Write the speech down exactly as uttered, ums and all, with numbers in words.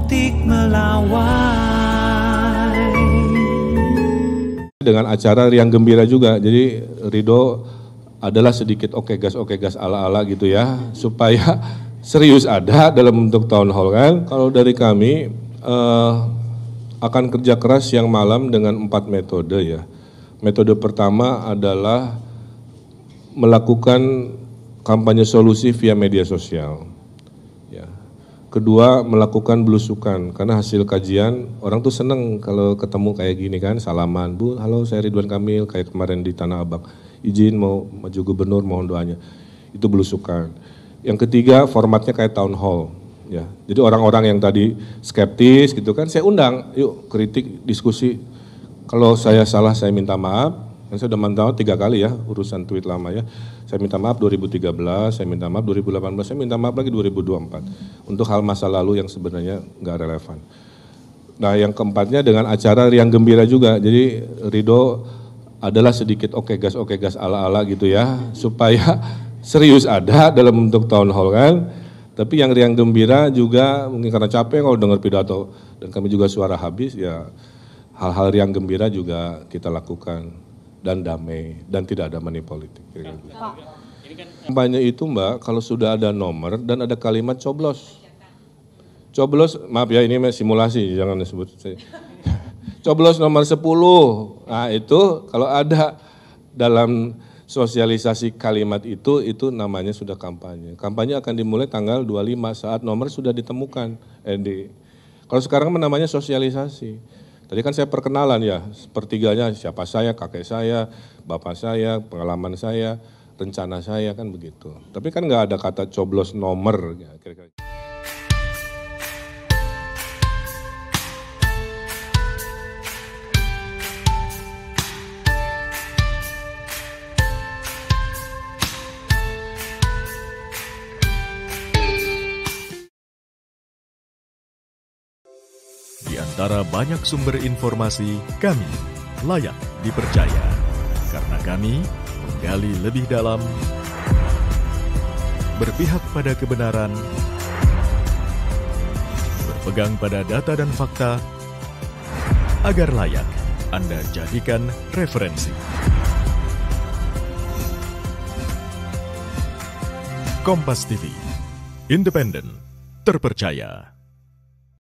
optik melawai. Dengan acara Riang Gembira juga, jadi Ridho adalah sedikit oke gas oke gas ala-ala gitu ya, supaya serius ada dalam bentuk town hall kan. Kalau dari kami eh, akan kerja keras siang malam dengan empat metode ya. Metode pertama adalah melakukan kampanye solusi via media sosial. Ya. Kedua, melakukan belusukan, karena hasil kajian orang tuh seneng kalau ketemu kayak gini kan, salaman, Bu, halo saya Ridwan Kamil, kayak kemarin di Tanah Abang, izin mau maju gubernur, mohon doanya, itu belusukan. Yang ketiga, formatnya kayak town hall, ya. Jadi orang-orang yang tadi skeptis gitu kan, saya undang, yuk kritik, diskusi. Kalau saya salah, saya minta maaf. Dan saya sudah mantau tiga kali ya urusan tweet lama ya. Saya minta maaf dua ribu tiga belas, saya minta maaf dua ribu delapan belas, saya minta maaf lagi dua ribu dua puluh empat. Untuk hal masa lalu yang sebenarnya nggak relevan. Nah yang keempatnya dengan acara Riang Gembira juga. Jadi Ridho adalah sedikit oke gas oke gas ala-ala gitu ya. Supaya serius ada dalam bentuk town hall kan. Tapi yang Riang Gembira juga mungkin karena capek kalau dengar pidato. Dan kami juga suara habis ya. Hal-hal Riang Gembira juga kita lakukan. Dan damai, dan tidak ada money politik. Kampanye itu Mbak, kalau sudah ada nomor dan ada kalimat coblos. Coblos, maaf ya ini simulasi, jangan disebut. Coblos nomor sepuluh, nah itu kalau ada dalam sosialisasi kalimat itu, itu namanya sudah kampanye. Kampanye akan dimulai tanggal dua puluh lima saat nomor sudah ditemukan. Eh, di, kalau sekarang namanya sosialisasi. Tadi kan saya perkenalan ya, sepertiganya siapa saya, kakek saya, bapak saya, pengalaman saya, rencana saya kan begitu. Tapi kan nggak ada kata coblos nomor. Ya, kira-kira. Di antara banyak sumber informasi, kami layak dipercaya. Karena kami menggali lebih dalam, berpihak pada kebenaran, berpegang pada data dan fakta, agar layak Anda jadikan referensi. Kompas T V, independen, terpercaya.